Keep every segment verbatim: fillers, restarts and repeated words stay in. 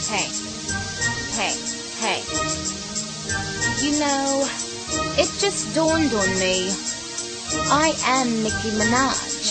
hey, hey, hey. You know, it just dawned on me. I am Nicki Minaj.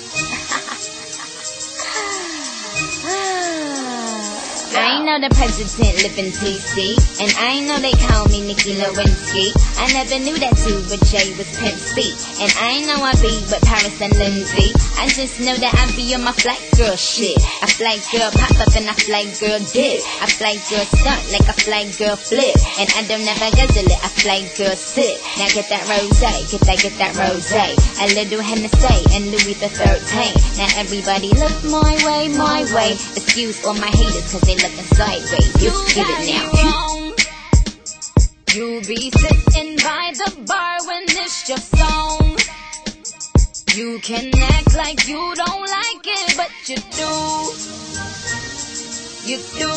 I know the president live in T C, and I know they call me Nicki Lewinsky. I never knew that too, but Jay was Pimp C. And I know I be with Paris and Lindsay. I just know that I be on my flight girl shit. A flight girl pop up and a flight girl dip. A flight girl stunt like a flight girl flip. And I don't never guzzle it, a flight girl sip. Now get that rosé, get that, get that rosé. A little Hennessy and Louis the thirteenth. Now everybody look my way, my way. Excuse all my haters cause they looking sideways. You get it now. You be sitting by the bar when it's your song. You can act like you don't like it, but you do. You do.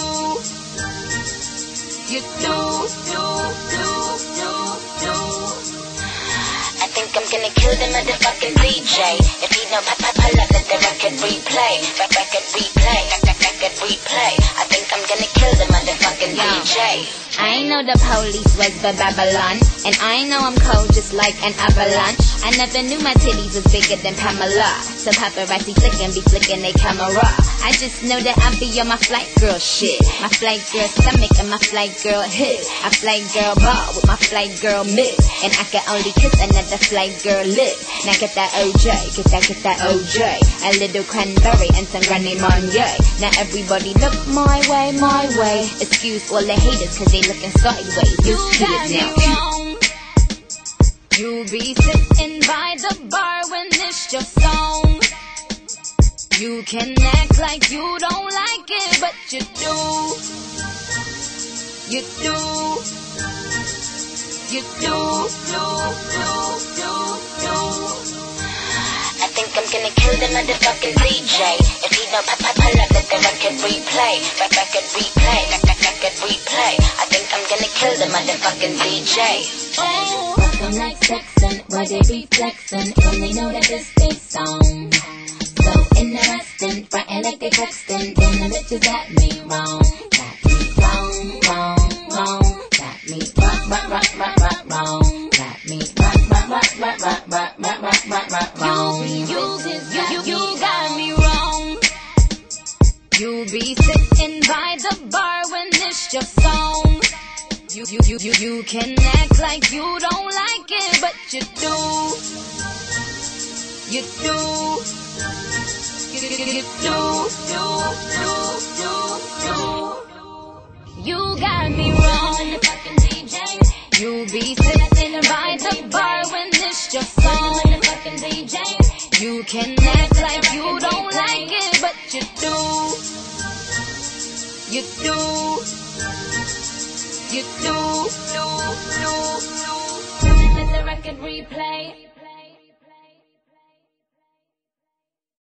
You do, do, do, do, do. I think I'm gonna kill the motherfucking D J. If he don't pop, pop, pull up, let the record replay. Record, record replay, record, record replay. I think I'm gonna kill the motherfucking D J. I know the police was the Babylon, and I know I'm cold just like an avalanche. I never knew my titties was bigger than Pamela, so paparazzi flickin' be flickin' they camera. I just know that I be on my flight girl shit. My flight girl stomach and my flight girl hip. A flight girl ball with my flight girl mix, and I can only kiss another flight girl lip. Now get that O J, get that, get that O J. A little cranberry and some Granny Marnier. Now everybody look my way, my way. Excuse all the haters cause they looking sideways. You get it now. You be sitting by the bar when it's your song. You can act like you don't like it, but you do. You do. You do, do, do, do, do. I think I'm gonna kill the motherfucking D J. If he don't pop, pop, pull up, let the record replay. Record, record replay, record, record replay. I think I'm gonna kill the motherfucking D J. Oh, welcome like Sexton, why they be flexin'? When they know that this they song. So interesting, frontin' like they textin'. Then the bitches got me wrong. Got me wrong, wrong, wrong. Got me rock, rock, rock, rock, rock, wrong. Got me rock, rock, rock, rock, rock, rock, rock, rock, rock, rock, wrong. You, you, you, you, you got me wrong. You be sitting by the bar when it's your song. You, you, you, you, you can act like you don't like it, but you do. You do. You, you, you do, do, do, do, do. You got me wrong, fucking D J. You be sitting by the bar when it's your song, fucking D J. You can act like you don't like it, but you do. You do. You do, do, do, do. Let the record replay.